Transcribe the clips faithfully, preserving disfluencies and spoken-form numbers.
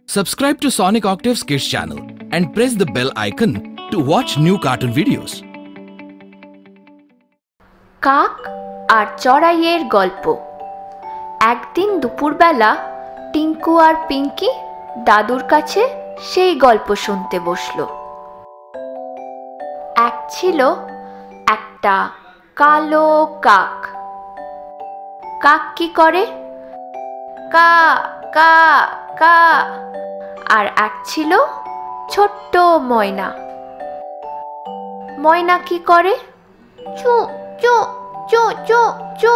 Subscribe to Sonic Octaves Kids channel and press the bell icon to watch new cartoon videos. কাক আর চড়াইয়ের গল্প। একদিন দুপুরবেলা টিঙ্কু আর পিঙ্কি দাদুর কাছে সেই গল্প শুনতে বসলো। এক ছিল একটা কালো কাক। কাক কি করে? কা কা কা। আর এক ছিল ছোট্ট ময়না। ময়না কি করে? চু চু চু চু চু।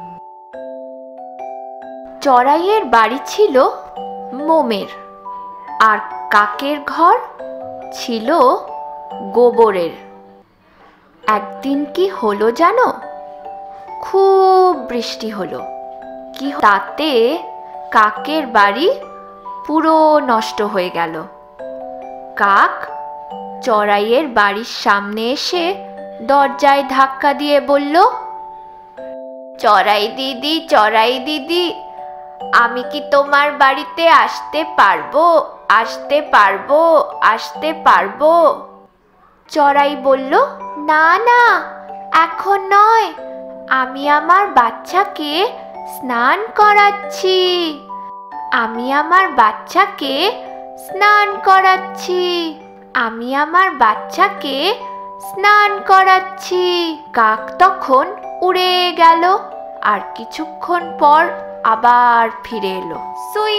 চড়াইয়ের বাড়ি ছিল মোমের, আর কাকের ঘর ছিল গোবরের। একদিন কি হলো জানো? খুব বৃষ্টি হলো। কি তাতে কাকের বাড়ি পুরো নষ্ট হয়ে গেল। কাক চড়াইয়ের বাড়ির সামনে এসে দরজায় ধাক্কা দিয়ে বলল, চড়াই দিদি, চড়াই দিদি, আমি কি তোমার বাড়িতে আসতে পারবো? আসতে পারবো? আসতে পারবো? চড়াই বলল, না না, এখন নয়, আমি আমার বাচ্চাকে স্নান করাচ্ছি। আমি আমার বাচ্চাকে স্নান করাচ্ছি। আমি আমার বাচ্চাকে স্নান করাচ্ছি। কাক তখন উড়ে গেল, আর কিছুক্ষণ পর আবার ফিরে এলো। সুই!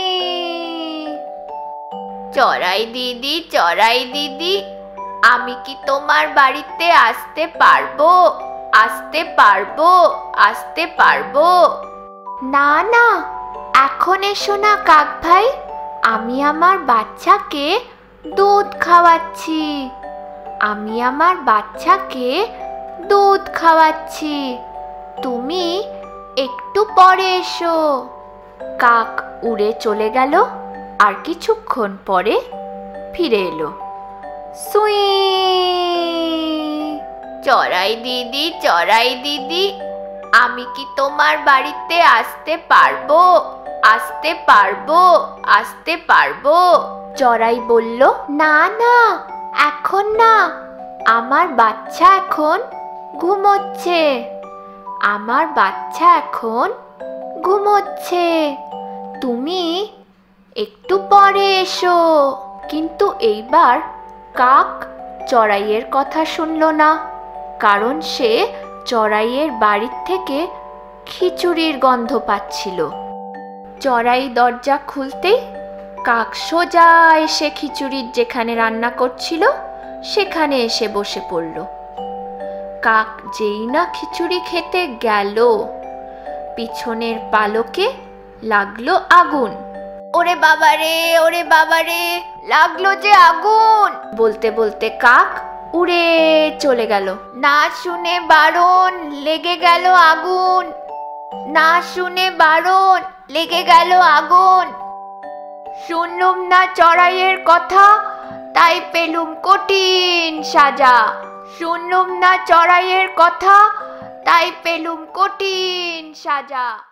চড়াই দিদি, চড়াই দিদি, আমি কি তোমার বাড়িতে আসতে পারবো? আসতে পারবো? আসতে পারবো? না না, এখন এসো না কাক ভাই, আমি আমার বাচ্চাকে দুধ খাওয়াচ্ছি। আমি আমার বাচ্চাকে দুধ খাওয়াচ্ছি, তুমি একটু পরে এসো। কাক উড়ে চলে গেল, আর কিছুক্ষণ পরে ফিরে এলো। সুই! চড়াই দিদি, চড়াই দিদি, আমি কি তোমার বাড়িতে আসতে পারবো? আসতে পারবো? আসতে পারবো? চড়াই বলল, না না, এখন না, আমার বাচ্চা এখন ঘুমোচ্ছে। আমার বাচ্চা এখন ঘুমোচ্ছে, তুমি একটু পরে এসো। কিন্তু এইবার কাক চড়াইয়ের কথা শুনল না, কারণ সে চড়াইয়ের বাড়ির থেকে খিচুড়ির গন্ধ পাচ্ছিল। চড়াই দরজা খুলতেই কাক সোজা এসে খিচুড়ির যেখানে রান্না করছিল সেখানে এসে বসে পড়ল। কাক যেই না খিচুড়ি খেতে গেল, পিছনের পালকে লাগলো আগুন। ওরে বাবারে, ওরে বাবারে, লাগলো যে আগুন! বলতে বলতে কাক উড়ে চলে গেল। না শুনে বারণ, লেগে গেল আগুন। না শুনে বারণ, লেগে গেল আগুন। শুনলুম না চড়াইয়ের কথা, তাই পেলুম কঠিন সাজা। শুনলুম না চড়াইয়ের কথা, তাই পেলুম কঠিন সাজা।